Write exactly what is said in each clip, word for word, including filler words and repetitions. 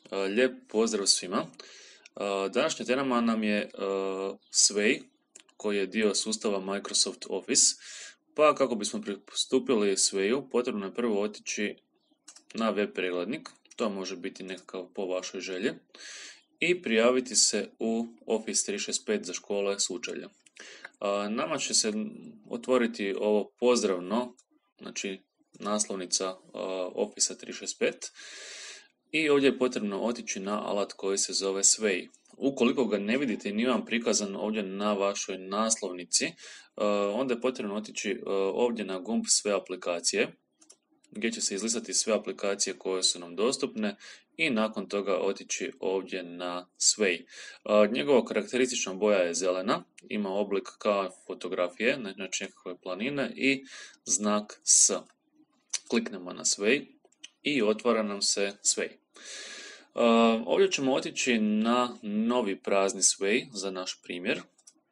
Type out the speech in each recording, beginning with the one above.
Lijep pozdrav svima. Današnja tema nam je Sway, koji je dio sustava Microsoft Office. Pa kako bismo pristupili Swayu, potrebno je prvo otići na web preglednik, to može biti nekakav po vašoj želji, i prijaviti se u Office tri šezdeset pet za škole s učelja. Nama će se otvoriti ovo pozdravno, znači naslovnica Office tri šezdeset pet. I ovdje je potrebno otići na alat koji se zove Sway. Ukoliko ga ne vidite i nije vam prikazan ovdje na vašoj naslovnici, onda je potrebno otići ovdje na gumb sve aplikacije, gdje će se izlistati sve aplikacije koje su nam dostupne i nakon toga otići ovdje na Sway. Njegova karakteristična boja je zelena, ima oblik kao fotografije, znači nekakve planine i znak S. Kliknemo na Sway i otvara nam se Sway. Uh, ovdje ćemo otići na novi prazni Sway za naš primjer.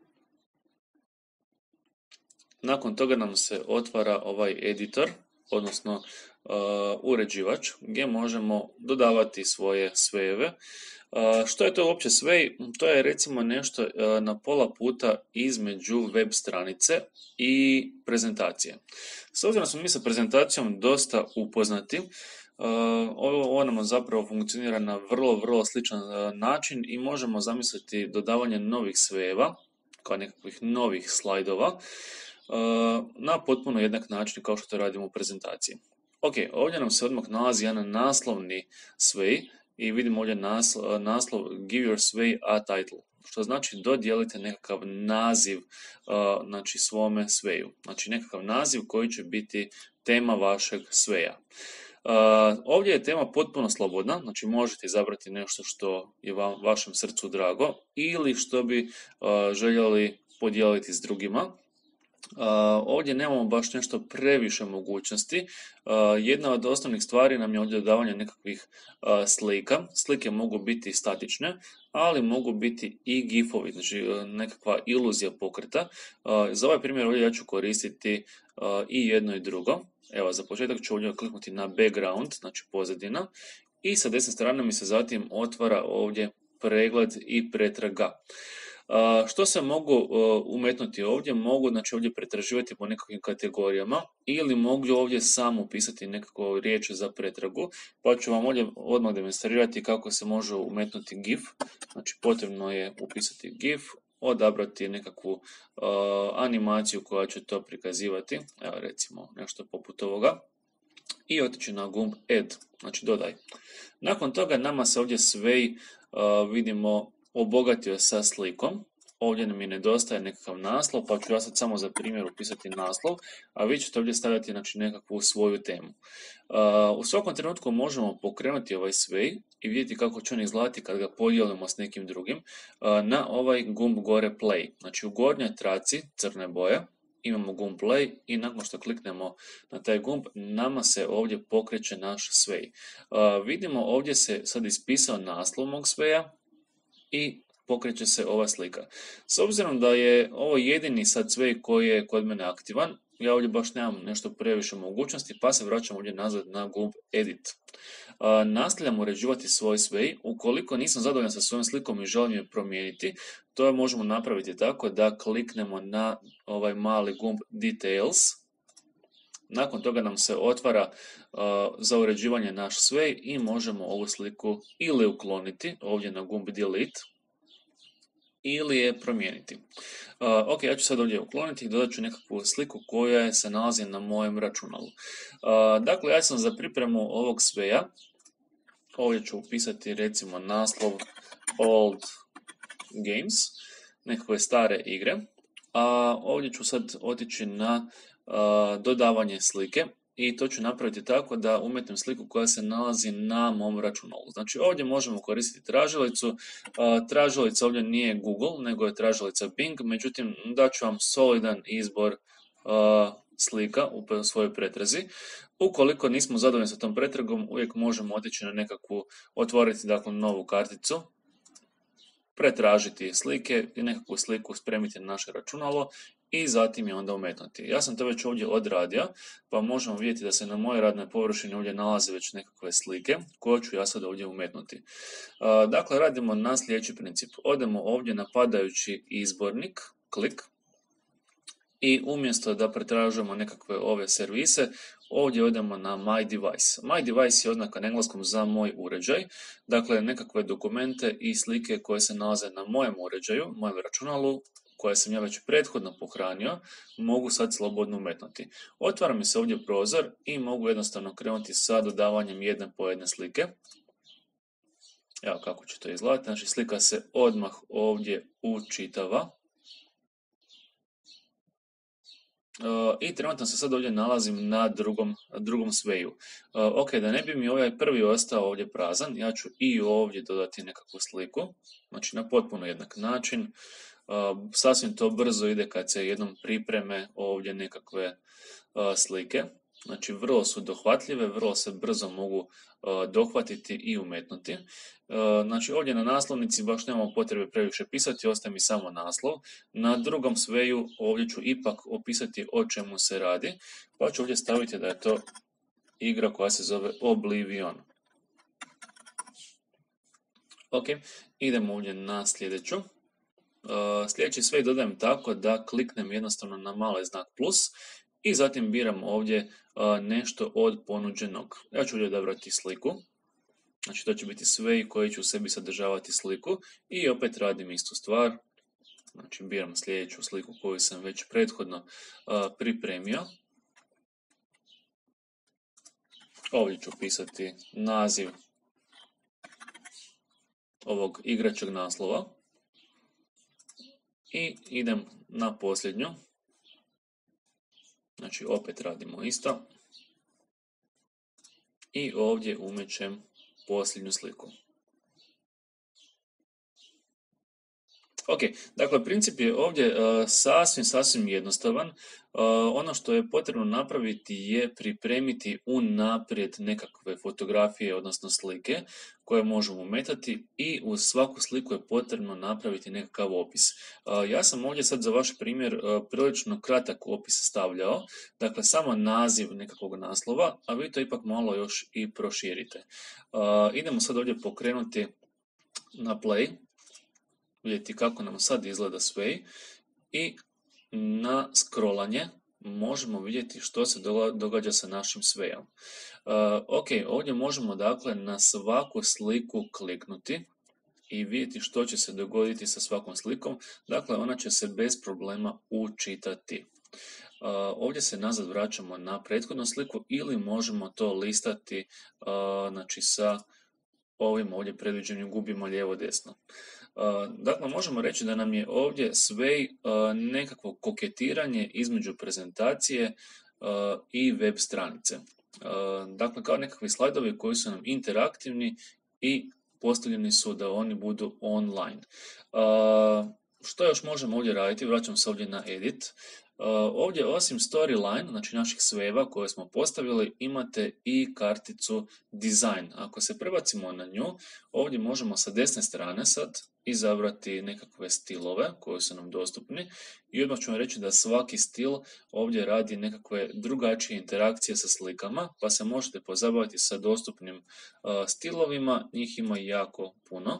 Nakon toga nam se otvara ovaj editor, odnosno uh, uređivač, gdje možemo dodavati svoje Swayeve. Uh, što je to uopće Sway? To je recimo nešto uh, na pola puta između web stranice i prezentacije. S obzirom da smo mi sa prezentacijom dosta upoznati, Uh, ovo nam zapravo funkcionira na vrlo, vrlo sličan uh, način i možemo zamisliti dodavanje novih Swayeva, kao nekakvih novih slajdova, uh, na potpuno jednak način kao što to radimo u prezentaciji. Ok, ovdje nam se odmah nalazi jedan naslovni Sway i vidimo ovdje naslov, naslov Give your Sway a title, što znači dodijelite nekakav naziv uh, znači svome Swayu, znači nekakav naziv koji će biti tema vašeg Swaya. Uh, ovdje je tema potpuno slobodna, znači možete izabrati nešto što je vam, vašem srcu drago ili što bi uh, željeli podijeliti s drugima. Uh, ovdje nemamo baš nešto previše mogućnosti. Uh, jedna od osnovnih stvari nam je ovdje dodavanje nekakvih uh, slika. Slike mogu biti statične, ali mogu biti i gifovi, znači uh, nekakva iluzija pokreta. Uh, za ovaj primjer ovdje ja ću koristiti uh, i jedno i drugo. Evo, za početak ću ovdje kliknuti na background, znači pozadina, i sa desne strane mi se zatim otvara ovdje pregled i pretraga. Uh, što se mogu uh, umetnuti ovdje? Mogu znači ovdje pretraživati po nekakvim kategorijama ili mogu ovdje samo upisati nekakvu riječ za pretragu, pa ću vam ovdje odmah demonstrirati kako se može umetnuti GIF. Znači potrebno je upisati GIF, odabrati nekakvu uh, animaciju koja će to prikazivati, evo recimo nešto poput ovoga, i otići na gumb Add, znači dodaj. Nakon toga nama se ovdje Sway uh, vidimo obogatio sa slikom. Ovdje nam je nedostaje nekakav naslov, pa ću ja sad samo za primjer upisati naslov, a vi ćete ovdje stavljati znači, nekakvu svoju temu. Uh, u svakom trenutku možemo pokrenuti ovaj Sway i vidjeti kako će on izgledati kad ga podijelimo s nekim drugim uh, na ovaj gumb gore Play. Znači u gornjoj traci crne boje imamo gumb Play i nakon što kliknemo na taj gumb, nama se ovdje pokreće naš Sway. Uh, vidimo ovdje se sad ispisao naslov mog Swaya i pokreće se ova slika. S obzirom da je ovo jedini sad Sway koji je kod mene aktivan, ja ovdje baš nemam nešto previše mogućnosti, pa se vraćam ovdje nazad na gumb Edit. Uh, nastavljam uređivati svoj Sway. Ukoliko nisam zadovoljan sa svojom slikom i želim je promijeniti, to možemo napraviti tako da kliknemo na ovaj mali gumb Details. Nakon toga nam se otvara uh, za uređivanje naš Sway i možemo ovu sliku ili ukloniti ovdje na gumb Delete ili je promijeniti. Uh, ok, ja ću sad ovdje ukloniti i dodat ću nekakvu sliku koja se nalazi na mojem računalu. Uh, dakle, ja sam za pripremu ovog Swaya, ovdje ću upisati recimo naslov Old Games, nekakve stare igre, a ovdje ću sad otići na uh, dodavanje slike. I to ću napraviti tako da umetnem sliku koja se nalazi na mom računalu. Znači ovdje možemo koristiti tražilicu. Tražilica ovdje nije Google, nego je tražilica Bing. Međutim, daću vam solidan izbor slika u svojoj pretrazi. Ukoliko nismo zadovoljni sa tom pretragom, uvijek možemo otići na nekakvu, otvoriti dakle novu karticu, pretražiti slike i nekakvu sliku spremiti na naše računalo i zatim je onda umetnuti. Ja sam to već ovdje odradio, pa možemo vidjeti da se na mojoj radnoj površini ovdje nalaze već nekakve slike koje ću ja sad ovdje umetnuti. Dakle, radimo na sljedeći princip. Odemo ovdje na padajući izbornik, klik, i umjesto da pretražujemo nekakve ove servise, ovdje odemo na My Device. My Device je oznaka na engleskom za moj uređaj, dakle nekakve dokumente i slike koje se nalaze na mojem uređaju, mojem računalu, koje sam ja već prethodno pohranio, mogu sad slobodno umetnuti. Otvara mi se ovdje prozor i mogu jednostavno krenuti sa dodavanjem jedne po jedne slike. Evo kako će to izgledati, znači slika se odmah ovdje učitava. I trenutno se sad ovdje nalazim na drugom, drugom sveju. Ok, da ne bi mi ovaj prvi ostao ovdje prazan, ja ću i ovdje dodati nekakvu sliku, znači na potpuno jednak način. Sasvim to brzo ide kad se jednom pripreme ovdje nekakve slike. Znači vrlo su dohvatljive, vrlo se brzo mogu dohvatiti i umetnuti. Znači ovdje na naslovnici baš nemamo potrebe previše pisati, ostaje mi samo naslov. Na drugom sveju ovdje ću ipak opisati o čemu se radi, pa ću ovdje staviti da je to igra koja se zove Oblivion. Ok, idemo ovdje na sljedeću. Sljedeći svej dodajem tako da kliknem jednostavno na mali znak plus i zatim biram ovdje nešto od ponuđenog. Ja ću ovdje odabrati sliku, znači to će biti svej koji će u sebi sadržavati sliku i opet radim istu stvar, znači biram sljedeću sliku koju sam već prethodno pripremio. Ovdje ću pisati naziv ovog igračeg naslova i idem na posljednju. Znači opet radimo isto i ovdje umećem posljednju sliku. Ok, dakle princip je ovdje uh, sasvim, sasvim jednostavan. Uh, ono što je potrebno napraviti je pripremiti unaprijed nekakve fotografije, odnosno slike koje možemo umetati i uz svaku sliku je potrebno napraviti nekakav opis. Uh, ja sam ovdje sad za vaš primjer uh, prilično kratak opis stavljao, dakle samo naziv nekakvog naslova, a vi to ipak malo još i proširite. Uh, idemo sad ovdje pokrenuti na play. Vidjeti kako nam sad izgleda sve i na scrollanje možemo vidjeti što se događa sa našim svejom. Uh, ok, ovdje možemo dakle na svaku sliku kliknuti i vidjeti što će se dogoditi sa svakom slikom. Dakle, ona će se bez problema učitati. Uh, ovdje se nazad vraćamo na prethodnu sliku ili možemo to listati uh, znači sa ovim ovdje predviđenim gubimo lijevo desno. Dakle, možemo reći da nam je ovdje sve nekakvo koketiranje između prezentacije i web stranice. Dakle, kao nekakvi slajdovi koji su nam interaktivni i postavljeni su da oni budu online. Što još možemo ovdje raditi? Vraćam se ovdje na edit. Ovdje osim storyline, znači naših sveva koje smo postavili, imate i karticu design. Ako se prebacimo na nju, ovdje možemo sa desne strane sad izabrati nekakve stilove koji su nam dostupni i odmah ću vam reći da svaki stil ovdje radi nekakve drugačije interakcije sa slikama, pa se možete pozabaviti sa dostupnim stilovima, njih ima jako puno,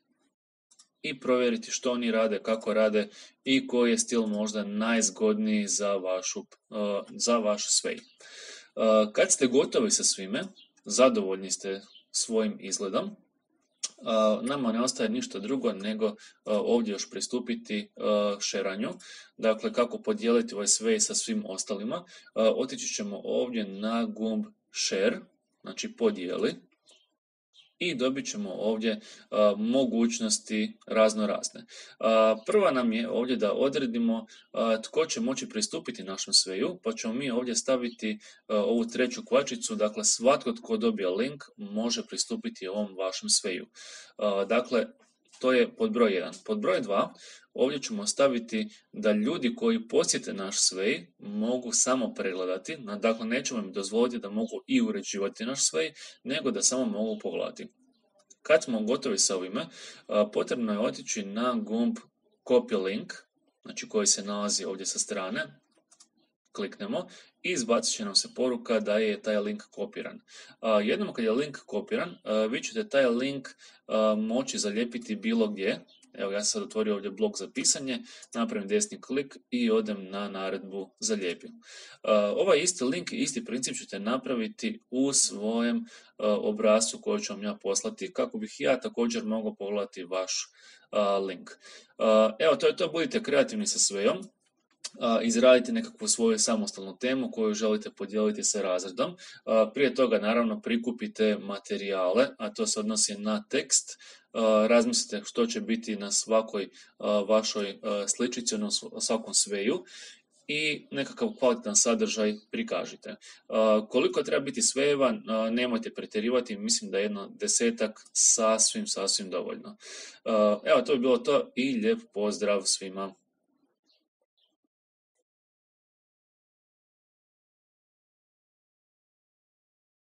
i provjeriti što oni rade, kako rade i koji je stil možda najzgodniji za vašu, uh, za vaš svej. Uh, kad ste gotovi sa svime, zadovoljni ste svojim izgledom, uh, nama ne ostaje ništa drugo nego uh, ovdje još pristupiti uh, šeranju, dakle kako podijeliti ovaj svej sa svim ostalima. Uh, otići ćemo ovdje na gumb share, znači podijeli, i dobit ćemo ovdje a, mogućnosti razno razne. A, prva nam je ovdje da odredimo a, tko će moći pristupiti našem sveju, pa ćemo mi ovdje staviti a, ovu treću kvačicu, dakle svatko tko dobije link može pristupiti ovom vašem sveju. A, dakle, to je pod broj jedan. Pod broj dva, ovdje ćemo staviti da ljudi koji posjete naš svej mogu samo pregledati, dakle nećemo im dozvoliti da mogu i uređivati naš svej, nego da samo mogu pogledati. Kad smo gotovi sa ovime, potrebno je otići na gumb copy link znači koji se nalazi ovdje sa strane, kliknemo i izbacit će nam se poruka da je taj link kopiran. Jednom kad je link kopiran, vi ćete taj link moći zalijepiti bilo gdje. Evo, ja sam sad otvorio ovdje blok za pisanje, napravim desni klik i odem na naredbu zalijepi. Ovaj isti link, isti princip ćete napraviti u svojem obrascu koji ću vam ja poslati, kako bih ja također mogao pogledati vaš link. Evo, to je to, budite kreativni sa svejom. Izradite nekakvu svoju samostalnu temu koju želite podijeliti sa razredom. Prije toga naravno prikupite materijale, a to se odnosi na tekst. Razmislite što će biti na svakoj vašoj sličici, na svakom sveju i nekakav kvalitetan sadržaj prikažite. Koliko treba biti svejeva, nemojte pretjerivati, mislim da je jedno desetak sasvim, sasvim dovoljno. Evo, to bi bilo to i lijep pozdrav svima.